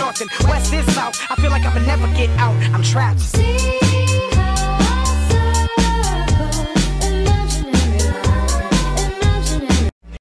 north and west is south. I feel like I can never get out. I'm trapped.